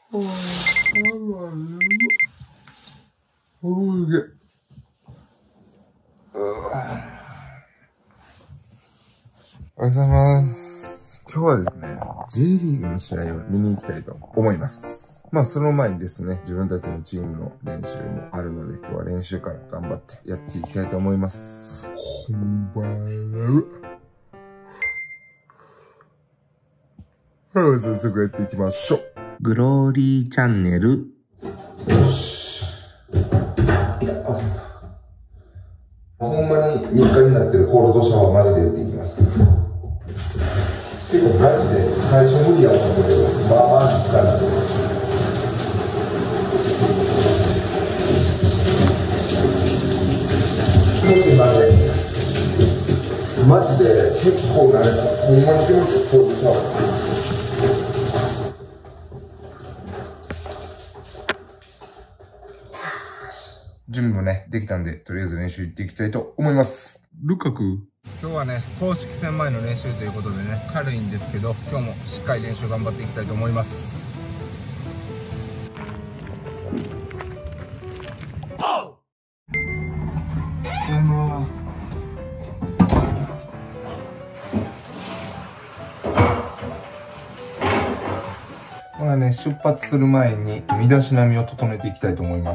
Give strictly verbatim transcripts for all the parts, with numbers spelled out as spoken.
おいげ。おはようございます。今日はですね、J リーグの試合を見に行きたいと思います。まあその前にですね、自分たちのチームの練習もあるので、今日は練習から頑張ってやっていきたいと思います。こんばんは。はい、早速やっていきましょう。グローリーチャンネル。よし。ほんまに日課になってるコールドシャワーマジでやっていきます。結構マジで最初無理やったんだけど、まあまあ日課なんで。気持ちいいマジで。マジで結構慣れた。ほんまに気持ちいいコールドシャワー。準備もね、できたんで、とりあえず練習行っていきたいと思います。ルカク。今日はね、公式戦前の練習ということでね、軽いんですけど、今日もしっかり練習頑張っていきたいと思います。まあね、出発する前に身だしなみを整えていきたいと思います。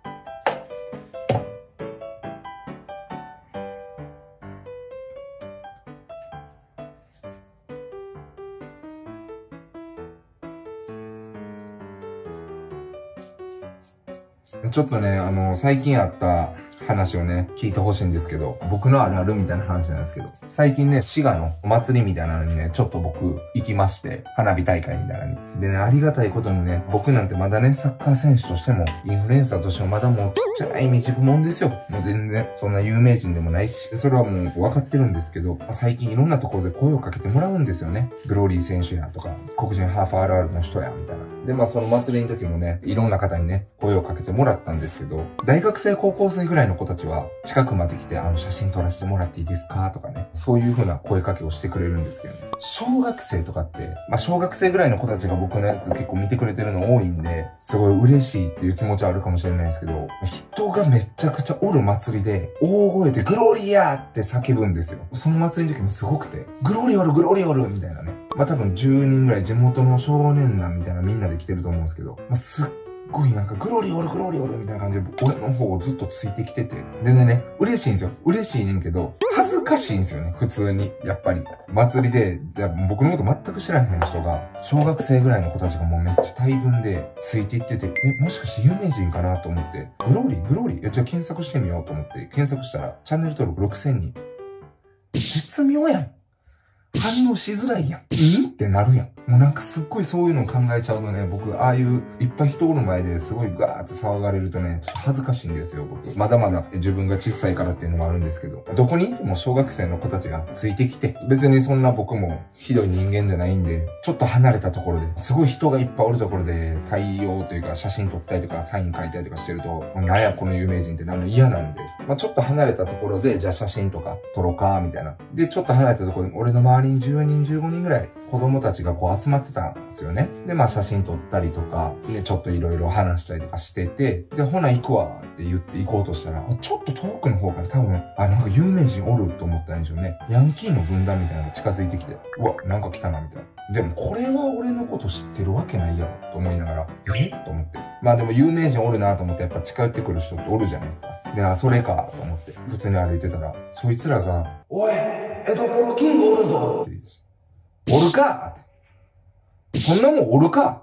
ちょっとね、あの、最近あった話をね、聞いてほしいんですけど、僕のあるあるみたいな話なんですけど、最近ね、滋賀のお祭りみたいなのにね、ちょっと僕行きまして、花火大会みたいなのに。でね、ありがたいことにね、僕なんてまだね、サッカー選手としても、インフルエンサーとしてもまだもうちっちゃい未熟もんですよ。もう全然、そんな有名人でもないし、それはもう分かってるんですけど、最近いろんなところで声をかけてもらうんですよね。グローリー選手やとか、黒人ハーフ アールアール の人や、みたいな。で、まあその祭りの時もね、いろんな方にね、声をかけてもらったんですけど、大学生、高校生ぐらいの子たちは、近くまで来て、あの、写真撮らせてもらっていいですかとかね、そういう風な声かけをしてくれるんですけどね。小学生とかって、まあ小学生ぐらいの子たちが僕のやつ結構見てくれてるの多いんで、すごい嬉しいっていう気持ちはあるかもしれないですけど、人がめちゃくちゃおる祭りで、大声でグローリーやーって叫ぶんですよ。その祭りの時もすごくて、グローリーおる、グローリーおるみたいなね。まあ多分じゅうにんぐらい地元の少年団みたいなみんなで来てると思うんですけど、まあ、すっごいなんかグローリーおるグローリーおるみたいな感じで俺の方をずっとついてきてて。でね、嬉しいんですよ。嬉しいねんけど、恥ずかしいんですよね、普通に。やっぱり。祭りで、じゃあ僕のこと全く知らへん人が、小学生ぐらいの子たちがもうめっちゃ大群でついていってて、え、もしかして有名人かなと思って、グローリーグローリーえ、じゃあ検索してみようと思って、検索したら、チャンネル登録ろくせんにん。絶妙やん。反応しづらいやん。いいってなるやん。もうなんかすっごいそういうの考えちゃうとね、僕、ああいういっぱい人おる前ですごいガーって騒がれるとね、ちょっと恥ずかしいんですよ、僕。まだまだ自分が小さいからっていうのもあるんですけど、どこにいても小学生の子たちがついてきて、別にそんな僕もひどい人間じゃないんで、ちょっと離れたところで、すごい人がいっぱいおるところで対応というか写真撮ったりとかサイン書いたりとかしてると、なんやこの有名人ってなるの嫌なんで、まあちょっと離れたところで、じゃあ写真とか撮ろうか、みたいな。で、ちょっと離れたところに、俺の周りにじゅうにん、じゅうごにんぐらい子供たちがこう集まってたんですよね。で、まあ写真撮ったりとか、で、ちょっといろいろ話したりとかしてて、で、ほな行くわって言って行こうとしたら、ちょっと遠くの方から多分、あ、なんか有名人おると思ったんでしょうね。ヤンキーの軍団みたいなのが近づいてきて、うわ、なんか来たな、みたいな。でもこれは俺のこと知ってるわけないやろ、と思いながら、えと思って。まあでも有名人おるなと思ってやっぱ近寄ってくる人っておるじゃないですか。で、あ、それか、と思って、普通に歩いてたら、そいつらが、おい、江戸ポロキングおるぞって言うし、おるかって。そんなもんおるか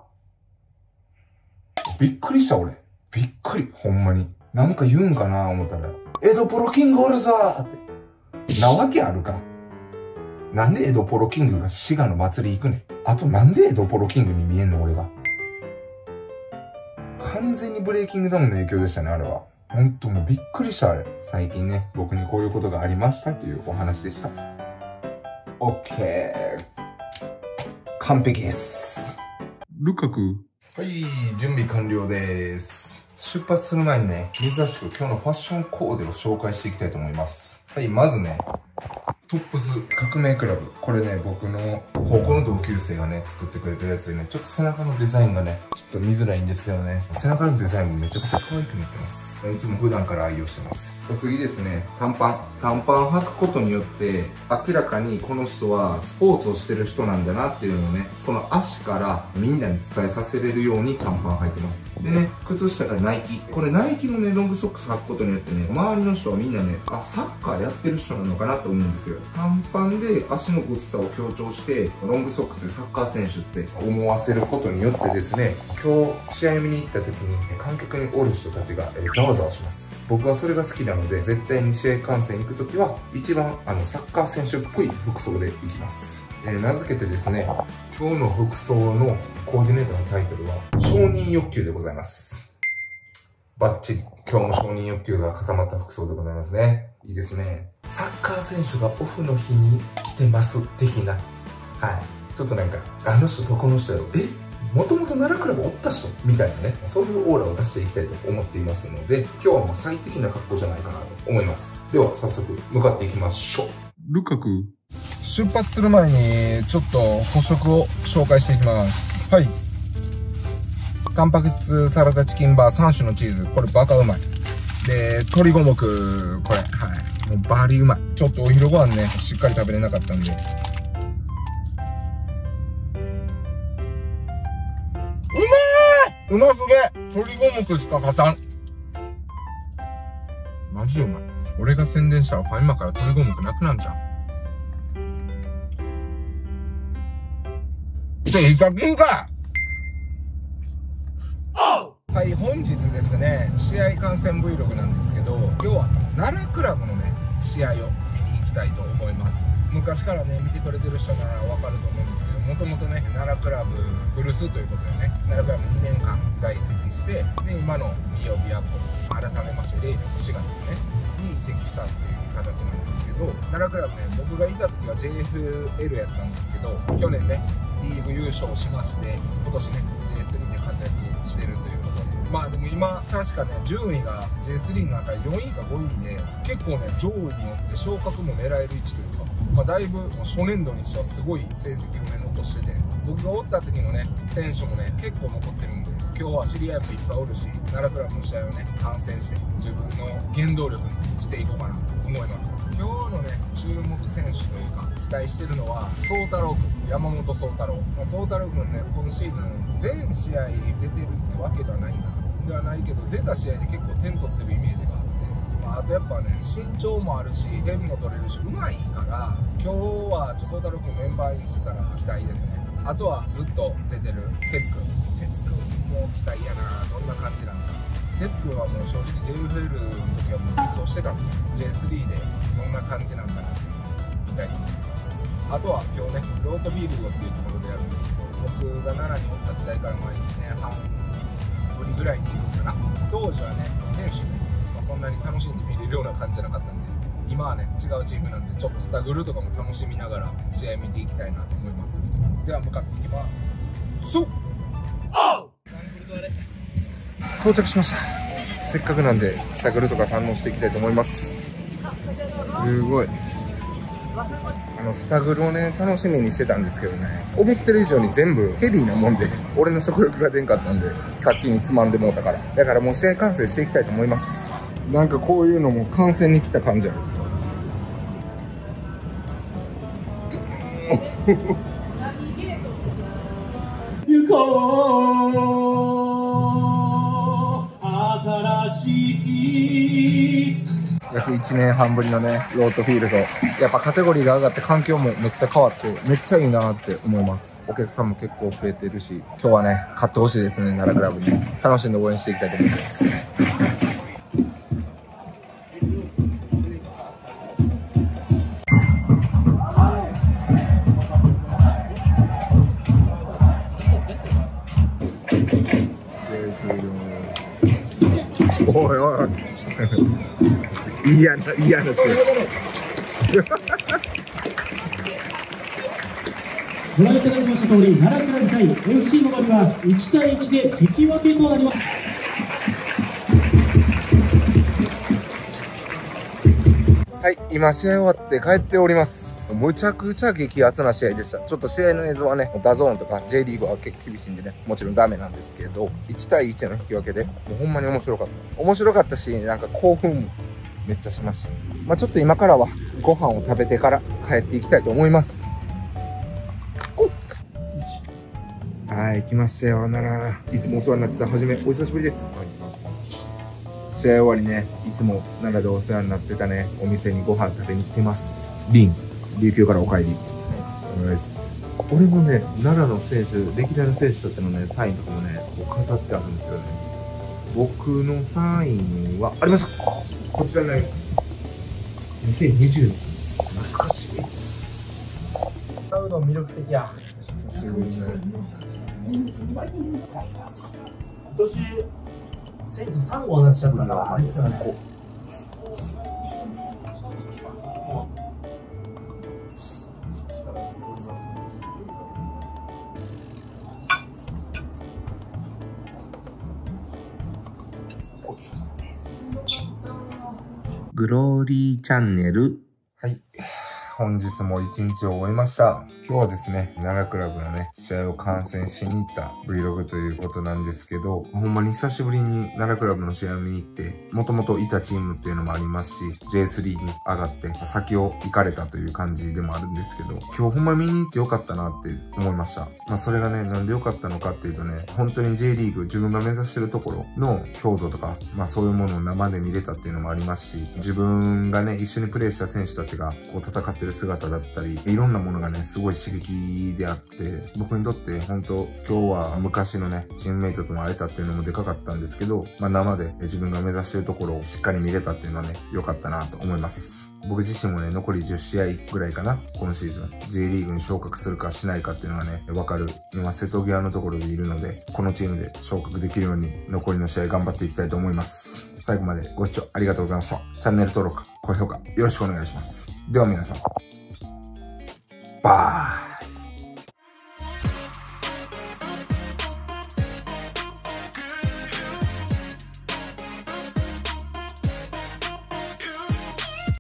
びっくりした俺。びっくり、ほんまに。なんか言うんかな思ったら、江戸ポロキングおるぞって。なわけあるか。なんで江戸ポロキングが滋賀の祭り行くねん。あとなんで江戸ポロキングに見えんの俺が。完全にブレイキングダウンの影響でしたね、あれは。ほんともうびっくりしたあれ。最近ね、僕にこういうことがありましたというお話でした。オッケー。完璧です。ルカク。はい、準備完了です。出発する前にね、珍しく今日のファッションコーデを紹介していきたいと思います。はい、まずね、 トップス革命クラブ。これね、僕の高校の同級生がね、作ってくれてるやつでね、ちょっと背中のデザインがね、ちょっと見づらいんですけどね、背中のデザインもめちゃくちゃ可愛くなってます。いつも普段から愛用してます。次ですね、短パン。短パン履くことによって、明らかにこの人はスポーツをしてる人なんだなっていうのをね、この足からみんなに伝えさせれるように短パン履いてます。でね、靴下がナイキ。これナイキのね、ロングソックス履くことによってね、周りの人はみんなね、あ、サッカーやってる人なのかなと思うんですよ。短パンで足のごつさを強調して、ロングソックスでサッカー選手って思わせることによってですね、今日試合見に行った時に観客におる人たちがざわざわします。僕はそれが好きなので、絶対に試合観戦行く時は一番あのサッカー選手っぽい服装で行きます。えー、名付けてですね、今日の服装のコーディネートのタイトルは承認欲求でございます。バッチリ今日も承認欲求が固まった服装でございますね。いいですね。サッカー選手がオフの日に来てます的な、はい、ちょっとなんかあの人とこの人やろ、えもともと奈良クラブおった人みたいなね、そういうオーラを出していきたいと思っていますので、今日はもう最適な格好じゃないかなと思います。では早速向かっていきましょう。ルカク、出発する前にちょっと補食を紹介していきます。はい、タンパク質サラダチキンバーさん種のチーズ、これバカうまい。で鶏五目、これはいもうバリうまい。ちょっとお昼ご飯ねしっかり食べれなかったんで、うますげえ。鶏五目しか勝たん。マジでうまい。俺が宣伝したらファミマから鶏五目なくなんじゃん。で、いたくんか。はい、本日ですね、試合観戦 Vlog なんですけど、今日は奈良クラブのね、試合を見に行きたいと思います。昔からね、見てくれてる人ならわかると思うんですけど、もともとね、奈良クラブ古巣ということでね、奈良クラブにねんかん在籍して、で、今の三代琵琶湖、改めましてれいねんのしがつね、に移籍したっていう形なんですけど、奈良クラブね、僕がいた時は ジェイエフエル やったんですけど、去年ね、リーグ優勝しまして、今年ね、ジェイスリー で活躍してるということで、まあでも今、確かね、順位が ジェイスリー の中でよんいかごいで、結構ね、上位によって昇格も狙える位置というか、まあだいぶ初年度にしてはすごい成績をね、残してて、僕がおった時のね、選手もね、結構残ってるんで、今日は知り合いもいっぱいおるし、奈良クラブの試合をね、観戦して、自分の原動力にしていこうかなと思います。今日のね、注目選手というか、期待してるのは、宗太郎君、山本宗太郎。まあ、宗太郎君ね、今シーズン、全試合出てるってわけではないんだな。ではないけど、出た試合で結構点取ってるイメージがあって、まあ、あとやっぱね、身長もあるし、点も取れるし、うまいから、今日は宗太郎君メンバーにしてたら期待ですね。あとはずっと出てる哲君。哲君も期待やな。どんな感じなのか。哲君はもう正直 ジェイエフエル の時はもう予想してたんで、ジェイスリー でどんな感じなんかなって見たいと思います。あとは今日ね、ロートフィールドっていうところでやるんですけど、僕が奈良におった時代からまあいちねんはんぶりぐらいに行くかな。当時はね、選手ね、まあ、そんなに楽しんで見れるような感じじゃなかったんで、今はね、違うチームなんで、ちょっとスタグルとかも楽しみながら試合見ていきたいなと思います。では向かっていきます。そう到着しました。せっかくなんでスタグルとか堪能していきたいと思います。すごい。あのスタグルをね楽しみにしてたんですけどね、思ってる以上に全部ヘビーなもんで俺の食欲が出んかったんで、さっきにつまんでもうたから、だからもう試合観戦していきたいと思います。なんかこういうのも観戦に来た感じある。行こう新しい約いちねんはんぶりのねロートフィールド、やっぱカテゴリーが上がって環境もめっちゃ変わってめっちゃいいなって思います。お客さんも結構増えてるし、今日はね勝ってほしいですね。奈良クラブに楽しんで応援していきたいと思います。おいおい嫌な嫌なってご覧いただきました通り、奈良クラブ対 エフシー の場はいちたいいちで引き分けとなります。 ははい、今試合終わって帰っております。むちゃくちゃ激アツな試合でした。ちょっと試合の映像はね、ダゾーンとか J リーグは結構厳しいんでね、もちろんダメなんですけど、いちたいいちの引き分けで、もうほんまに面白かった。面白かったし、なんか興奮もめっちゃしました。まあちょっと今からはご飯を食べてから帰っていきたいと思います。はい、来ましたよ。なら、いつもお世話になってたはじめ、お久しぶりです。試合終わりね、いつも奈良でお世話になってたね、お店にご飯食べに行ってます。リン、琉球からお帰り。お願いします。俺もね、奈良の選手、歴代の選手たちのね、サインとかもね、こう飾ってあるんですよね。僕のサインは、ありました。こちらになります。にせんにじゅうねん。懐かしい。 うどん魅力的や。 久しぶりにね。 今年選手さん号になっちゃったからあいつはね。 グローリーチャンネル。はい。本日も一日を終えました。今日はですね、奈良クラブのね、試合を観戦しに行った Vlog ということなんですけど、ほんまに久しぶりに奈良クラブの試合を見に行って、もともといたチームっていうのもありますし、ジェイスリー に上がって先を行かれたという感じでもあるんですけど、今日ほんま見に行ってよかったなって思いました。まあそれがね、なんでよかったのかっていうとね、本当に J リーグ、自分が目指してるところの強度とか、まあそういうものを生で見れたっていうのもありますし、自分がね、一緒にプレーした選手たちがこう戦ってる姿だったり、いろんなものがね、すごい刺激であって、僕にとって本当今日は昔のね、チームメイトとも会えたっていうのもでかかったんですけど、まあ生で自分が目指してるところをしっかり見れたっていうのはね、良かったなと思います。僕自身もね、残りじゅっしあいぐらいかな、今シーズン。J リーグに昇格するかしないかっていうのがね、わかる。今、瀬戸際のところでいるので、このチームで昇格できるように、残りの試合頑張っていきたいと思います。最後までご視聴ありがとうございました。チャンネル登録、高評価、よろしくお願いします。では皆さん、バー